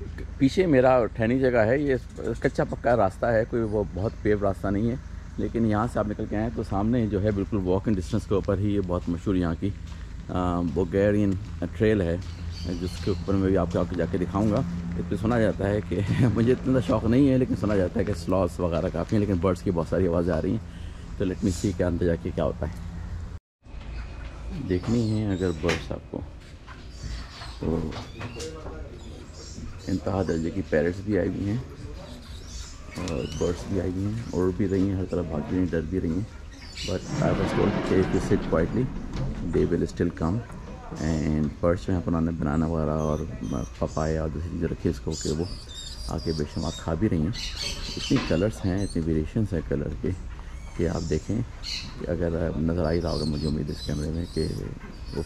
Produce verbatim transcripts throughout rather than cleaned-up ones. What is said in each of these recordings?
पीछे मेरा ठहरने जगह है, ये कच्चा पक्का रास्ता है, कोई वो बहुत पेव रास्ता नहीं है, लेकिन यहाँ से आप निकल के आए तो सामने जो है बिल्कुल वॉक इन डिस्टेंस के ऊपर ही ये बहुत मशहूर यहाँ की बुल्गारियन ट्रेल है, जिसके ऊपर मैं भी आपको आके जाके दिखाऊंगा। इस पर सुना जाता है कि मुझे इतना शौक़ नहीं है, लेकिन सुना जाता है कि स्लॉथ्स वगैरह काफ़ी हैं, लेकिन बर्ड्स की बहुत सारी आवाज़ें आ रही हैं। तो लेट मी सी के अंदर जाके क्या होता है। देखनी है अगर बर्ड्स आपको तो इंतहा दर्जे की पैरट्स भी आई हुई हैं और बर्ड्स भी आई हुई हैं, उड़ भी रही हैं, हर तरफ भाग भी रही हैं, डर भी रही हैं। बट आई वाज टोल्ड कि if you sit quietly they will still come. And birds जो हैं उन्होंने बनाना वगैरह और पपाया और दूसरी चीज़ें रखी इसको कि वो आके बेशुमार खा भी रही हैं। इतनी कलर्स हैं, इतनी वेरिएशंस हैं कलर के कि आप देखें कि अगर नज़र आ ही रहा होगा मुझे उम्मीद इस कैमरे में कि वो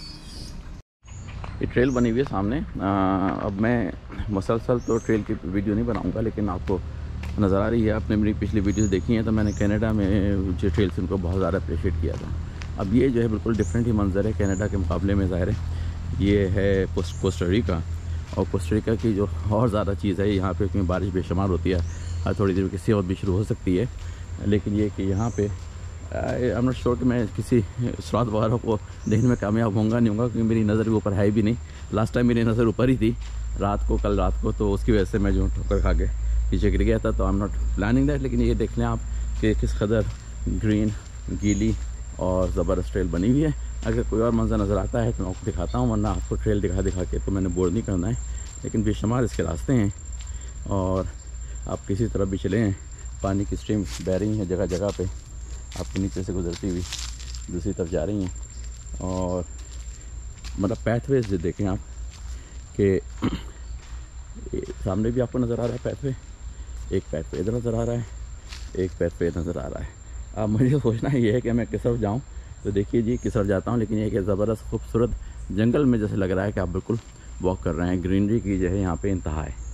ये ट्रेल बनी हुई है सामने। आ, अब मैं मसलसल तो ट्रेल की वीडियो नहीं बनाऊंगा, लेकिन आपको नज़र आ रही है, आपने मेरी पिछली वीडियोस देखी हैं तो मैंने कनाडा में जो ट्रेल्स उनको बहुत ज़्यादा अप्रिशिएट किया था। अब ये जो है बिल्कुल डिफरेंट ही मंजर है कनाडा के मुकाबले में, ज़ाहिर है ये है पोस्ट कोस्टा रिका। और कोस्टा रिका की जो और ज़्यादा चीज़ है यहाँ पे, क्योंकि बारिश बेशुमार होती है, हर थोड़ी देर किसी और भी शुरू हो सकती है, लेकिन ये कि यहाँ पे आई एम नॉट श्योर कि मैं किसी स्लॉथ वगैरह को देखने में कामयाब होऊंगा नहीं होऊंगा, क्योंकि मेरी नज़र के ऊपर है भी नहीं। लास्ट टाइम मेरी नज़र ऊपर ही थी रात को, कल रात को, तो उसकी वजह से मैं जो ठोकर खा के पीछे गिर गया था। तो I am not planning that, लेकिन ये देख लें आप कि किस कदर ग्रीन, गीली और ज़बरदस्त ट्रेल बनी हुई है। अगर कोई और मंजर नज़र आता है तो मैं आपको दिखाता हूँ, वरना आपको ट्रेल दिखा दिखा के तो मैंने बोर नहीं करना है। लेकिन बेशुमार इसके रास्ते हैं और आप किसी तरफ भी चले हैं, पानी की स्ट्रीम बह रही है जगह जगह पे, आपके नीचे से गुजरती हुई दूसरी तरफ जा रही हैं। और मतलब पैथवेज जो देखें आप कि सामने भी आपको नज़र आ रहा है पैथवे, एक पैथवे इधर नज़र आ रहा है, एक पैथवे नज़र आ रहा है। अब मुझे सोचना ये है कि मैं किस तरफ जाऊँ, तो देखिए जी किस तरफ जाता हूँ, लेकिन ये कि ज़बरदस्त खूबसूरत जंगल में जैसे लग रहा है कि आप बिल्कुल वॉक कर रहे हैं। ग्रीनरी की जो है यहाँ पे इंतहा है।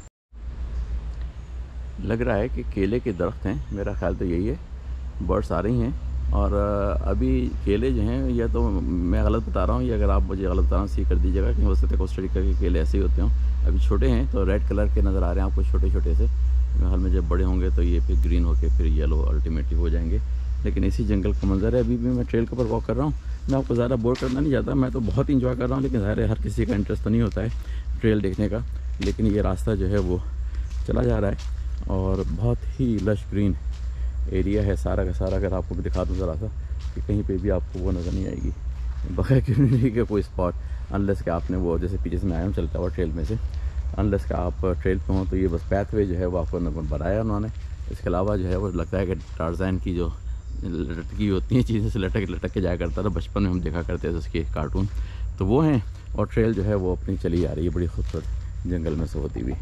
लग रहा है कि केले के दरख्त हैं, मेरा ख्याल तो यही है। बर्ड्स आ रही हैं और अभी केले जो हैं, या तो मैं गलत बता रहा हूँ, या अगर आप मुझे गलत बता रहा हूँ सी कर दीजिएगा, क्योंकि हो सकता है कोस्टा रिका के केले ऐसे ही होते हों। अभी छोटे हैं तो रेड कलर के नज़र आ रहे हैं आपको, छोटे छोटे से। हाल में जब बड़े होंगे तो ये फिर ग्रीन होके फिर येलो अल्टीमेटली हो जाएंगे। लेकिन इसी जंगल का मंजर है। अभी भी मैं ट्रेल के ऊपर वॉक कर रहा हूँ। मैं आपको ज़्यादा बोर करना नहीं चाहता, मैं तो बहुत इंजॉय कर रहा हूँ, लेकिन ज़ाहिर है हर किसी का इंटरेस्ट तो नहीं होता है ट्रेल देखने का। लेकिन ये रास्ता जो है वो चला जा रहा है और बहुत ही लश ग्रीन एरिया है सारा का सारा। अगर आपको भी दिखा दूँ ज़रा सा कि कहीं पे भी आपको वो नज़र नहीं आएगी बगैर ग्रीनरी के कोई स्पॉट, अनलेस कि आपने वो जैसे पीछे से मैं आया हूँ चलता हुआ ट्रेल में से, अनलेस कि आप ट्रेल पे हों तो ये बस पैथवे जो है वो आपको बनाया उन्होंने। इसके अलावा जो है वो लगता है कि टार्ज़न की जो लटकी होती हैं चीज़ें से लटक लटक के जाया करता था, बचपन में हम देखा करते थे उसके कार्टून, तो वो हैं। और ट्रेल जो है वो अपनी चली आ रही है बड़ी खूबसूरत जंगल में से होती हुई।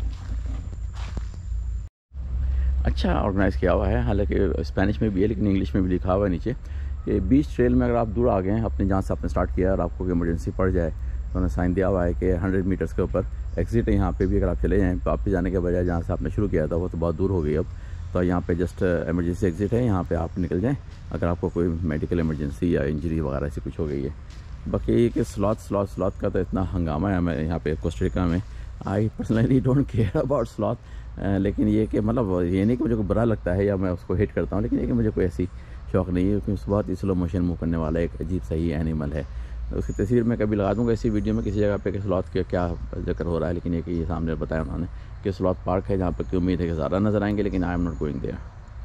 अच्छा ऑर्गेनाइज़ किया हुआ है, हालांकि स्पेनिश में भी है लेकिन इंग्लिश में भी लिखा हुआ है नीचे कि बीच ट्रेल में अगर आप दूर आ गए हैं अपने जहाँ से आपने स्टार्ट किया और आपको इमरजेंसी पड़ जाए तो उन्होंने साइन दिया हुआ है कि हंड्रेड मीटर्स के ऊपर एग्जिट है। यहाँ पे भी अगर आप चले जाएँ वापस जाने के बजाय जहाँ से आपने शुरू किया था वो तो बहुत दूर हो गई अब, तो यहाँ पे जस्ट इमरजेंसी एग्जिट है, यहाँ पे आप निकल जाएँ अगर आपको कोई मेडिकल इमरजेंसी या इंजरी वगैरह से कुछ हो गई है। बाकी ये कि स्लॉथ स्लॉथ स्लॉथ का तो इतना हंगामा है हमें यहाँ पे कोस्टा रिका में। I personally don't care about sloth, लेकिन ये कि मतलब ये नहीं कि मुझे को बुरा लगता है या मैं उसको हेट करता हूँ, लेकिन ये कि मुझे कोई ऐसी शौक़ नहीं है, क्योंकि बहुत ही स्लो मोशन मूव करने वाला एक अजीब सा ही एनिमल है। उसकी तस्वीर मैं कभी लगा दूँगा इसी वीडियो में किसी जगह पे कि स्लॉथ का क्या जिक्र हो रहा है, लेकिन ये कि ये सामने बताया उन्होंने कि स्लॉथ पार्क है जहाँ पर की उम्मीद है कि ज़्यादा नज़र आएंगे, लेकिन I am not going there.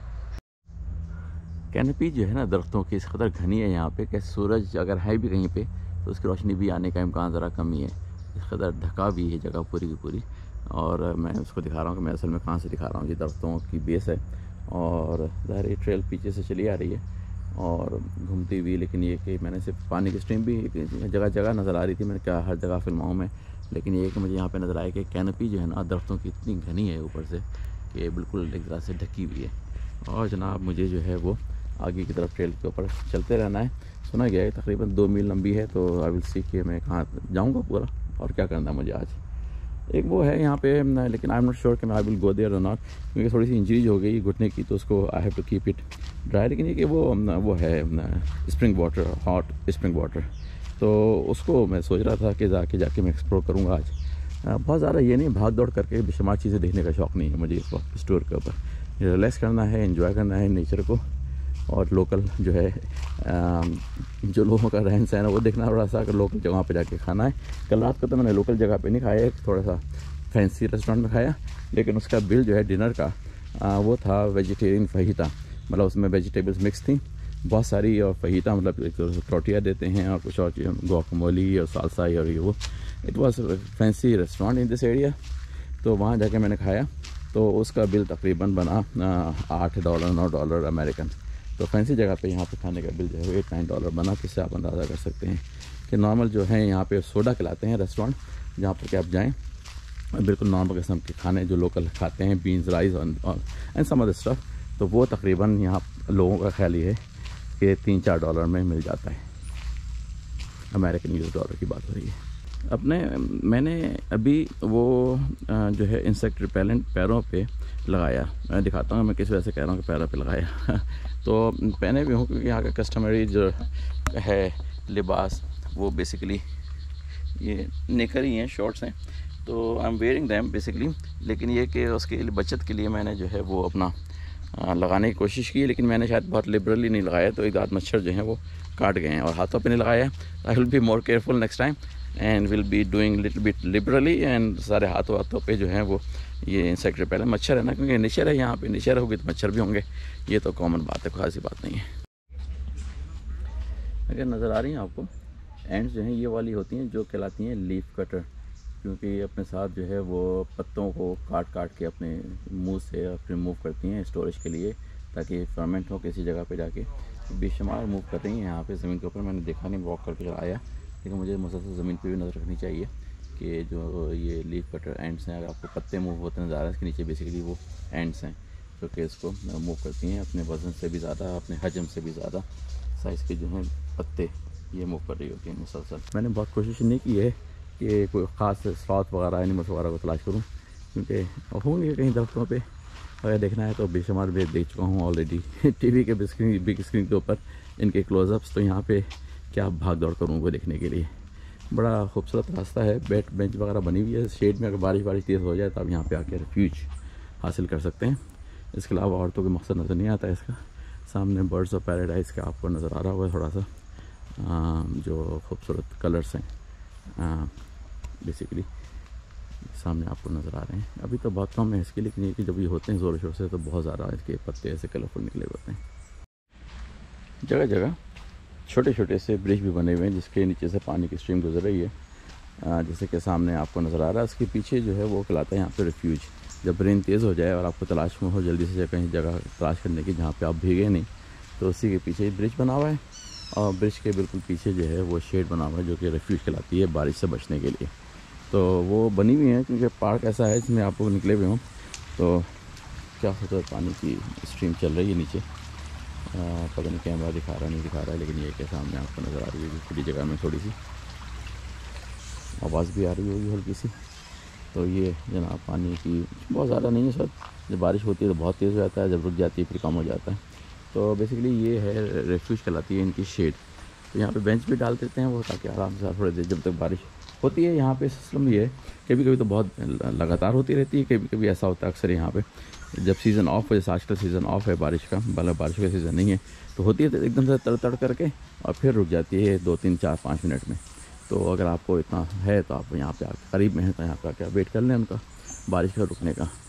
Canopy जो है ना दरख्तों की इस कदर घनी है यहाँ पे कि सूरज अगर है भी कहीं पे तो उसकी रोशनी भी आने का इम्कान ज़रा कम ही है, इस कदर ढका भी है जगह पूरी की पूरी। और मैं उसको दिखा रहा हूँ कि मैं असल में कहाँ से दिखा रहा हूँ। ये दरख्तों की बेस है और ज़ाहिर ये ट्रेल पीछे से चली आ रही है और घूमती हुई, लेकिन ये कि मैंने सिर्फ पानी की स्ट्रीम भी जगह जगह नज़र आ रही थी, मैंने क्या हर जगह फिल्माऊँ में, लेकिन ये कि मुझे यहाँ पे नज़र आया कि कैनपी जो है ना दरख्तों की इतनी घनी है ऊपर से कि बिल्कुल एक तरह से ढकी हुई है। और जनाब मुझे जो है वो आगे की तरफ ट्रेल के ऊपर चलते रहना है। सुना गया है तकरीबन दो मील लंबी है, तो आई विल सी कि मैं कहाँ जाऊँगा पूरा और क्या करना है मुझे आज। एक वो है यहाँ पे, लेकिन आई एम नॉट श्योर कि मैं आई विल गो देयर और नॉट, क्योंकि थोड़ी सी इंजरी हो गई घुटने की, तो उसको I have to keep it dry. लेकिन ये कि वो वो है spring water, hot spring water, तो उसको मैं सोच रहा था कि जाके जाके मैं एक्सप्लोर करूँगा आज। बहुत ज़्यादा ये नहीं भाग दौड़ करके बेशुमार चीज़ें देखने का शौक़ नहीं है मुझे इस वक्त स्टोर के ऊपर। रिलैक्स करना है, एंजॉय करना है नेचर को, और लोकल जो है जो लोगों का रहन सहन है वो देखना, थोड़ा सा लोकल जगह पे जाके खाना है। कल रात को तो मैंने लोकल जगह पे नहीं खाया, एक थोड़ा सा फैंसी रेस्टोरेंट में खाया, लेकिन उसका बिल जो है डिनर का आ, वो था वेजिटेरियन फहीता, मतलब उसमें वेजिटेबल्स मिक्स थी बहुत सारी, और फहीता मतलब एक तो टोटिया देते हैं और कुछ और चीज़ गुआकामोली और सालसा और ये वो। It was fancy restaurant in this area. तो वहाँ जाके मैंने खाया, तो उसका बिल तकरीबन बना आठ डॉलर नौ डॉलर अमेरिकन। तो फैंसी जगह पे यहाँ पे खाने का बिल जो है एट नाइन डॉलर बना। तो इससे आप अंदाज़ा कर सकते हैं कि नॉर्मल जो है यहाँ पे सोडा खिलाते हैं रेस्टोरेंट, जहाँ पर कि आप जाएँ बिल्कुल नॉर्मल किस्म के खाने जो लोकल खाते हैं, बीन्स राइस और एंड सम अदर स्टफ, तो वो तकरीबन यहाँ लोगों का ख्याल ये है कि तीन चार डॉलर में मिल जाता है। अमेरिकन यूएस डॉलर की बात हो रही है। अपने मैंने अभी वो जो है इंसेक्ट रिपेलेंट पैरों पे लगाया, मैं दिखाता हूँ मैं किस वजह से कह रहा हूँ कि पैरों पे लगाया तो पहने भी हूँ क्योंकि यहाँ का कस्टमरी जो है लिबास वो बेसिकली ये निकर ही हैं, शॉर्ट्स हैं, तो I am wearing them basically. लेकिन ये कि उसके बचत के लिए मैंने जो है वो अपना आ, लगाने की कोशिश की, लेकिन मैंने शायद बहुत लिबरली नहीं लगाया, तो एक आध मच्छर जो हैं वो काट गए हैं। और हाथों पे नहीं लगाया। I will be more careful next time and will be doing little bit liberally, and सारे हाथों हाथों पे जो है वो ये इंसेक्ट रिपेलेंट मच्छर है ना, क्योंकि नेचर है यहाँ पे, नेचर होगी तो मच्छर भी होंगे, ये तो कॉमन बात है, खासी बात नहीं है। अगर नज़र आ रही हैं आपको एंड्स जो हैं ये वाली होती हैं जो कहलाती हैं लीफ कटर, क्योंकि अपने साथ जो है वो पत्तों को काट काट के अपने मुंह से रिमूव करती हैं स्टोरेज के लिए, ताकि फर्मेंट हो किसी जगह पे जाके। बेशुमार मूव कर रही हैं यहाँ पे ज़मीन के ऊपर, मैंने देखा नहीं, वॉक करके आया, लेकिन मुझे मुसलसल ज़मीन पे भी नज़र रखनी चाहिए कि जो ये लीफ कटर एंड्स हैं, अगर आपको पत्ते मूव होते नज़र आ रहे हैं, इसके नीचे बेसिकली वो एंड्स हैं जो कि इसको मूव करती हैं अपने वज़न से भी ज़्यादा, अपने हजम से भी ज़्यादा साइज़ के जो हैं पत्ते ये मूव कर रही होती हैं मुसलसल। मैंने बहुत कोशिश नहीं की है कि कोई ख़ास स्लॉथ वगैरह एनिमल्स वगैरह को तलाश करूँ, क्योंकि होंगे कहीं दरख्तों पे, अगर देखना है तो बेशुमार भी देख चुका हूँ ऑलरेडी टीवी के बिग स्क्रीन बिग स्क्रीन के ऊपर इनके क्लोजअप्स। तो यहाँ पे क्या भाग दौड़ करूँ वो देखने के लिए। बड़ा खूबसूरत रास्ता है, बेड बेंच वगैरह बनी हुई है शेड में, अगर बारिश बारिश तेज़ हो जाए तो आप यहाँ पे आके रिफ्यूज हासिल कर सकते हैं। इसके अलावा और तो कोई मकसद नज़र नहीं आता है इसका। सामने बर्ड्स ऑफ पैराडाइज का आपको नज़र आ रहा होगा थोड़ा सा आ, जो खूबसूरत कलर्स हैं बेसिकली सामने आपको नज़र आ रहे हैं। अभी तो बहुत कम है इसके, लेकिन ये कि जब ये होते हैं ज़ोर शोर से तो बहुत ज़्यादा इसके पत्ते ऐसे कलरफुल निकले होते हैं। जगह जगह छोटे छोटे से ब्रिज भी बने हुए हैं जिसके नीचे से पानी की स्ट्रीम गुजर रही है, जैसे कि सामने आपको नज़र आ रहा है। इसके पीछे जो है वो कहलाता है यहाँ पे रिफ्यूज। जब रेन तेज़ हो जाए और आपको तलाश में हो जल्दी से कहीं जगह तलाश करने की जहाँ पे आप भीगे नहीं, तो उसी के पीछे ब्रिज बना हुआ है, और ब्रिज के बिल्कुल पीछे जो है वो शेड बना हुआ है जो कि रिफ्यूज कहलाती है बारिश से बचने के लिए। तो वो बनी हुई है क्योंकि पार्क ऐसा है जिसमें आप लोग निकले हुए हों, तो क्या होता है पानी की स्ट्रीम चल रही है नीचे। आ, पता नहीं कैमरा दिखा रहा नहीं दिखा रहा है, लेकिन ये के सामने आपको नज़र आ रही है खुली जगह में थोड़ी सी आवाज़ भी आ रही होगी हल्की सी। तो ये जनाब पानी की बहुत ज़्यादा नहीं है सर, जब बारिश होती है तो बहुत तेज़ हो जाता है, जब रुक जाती है फिर कम हो जाता है। तो बेसिकली ये है रेफ्यूज कहलाती है इनकी शेड। तो यहाँ पे बेंच भी डाल देते हैं वो, ताकि आराम से थोड़ी देर जब तक बारिश होती है। यहाँ पे सिस्टम ये है कभी कभी तो बहुत लगातार होती रहती है, कभी कभी ऐसा होता है अक्सर यहाँ पे जब सीज़न ऑफ है, जैसे आजकल सीज़न ऑफ है बारिश का, मतलब बारिश का सीज़न नहीं है, तो होती है तो एकदम से तड़ तड़ करके और फिर रुक जाती है दो तीन चार पाँच मिनट में। तो अगर आपको इतना है तो आप यहाँ पे आके करीब में है तो यहाँ पे आके वेट कर लें उनका बारिश का रुकने का।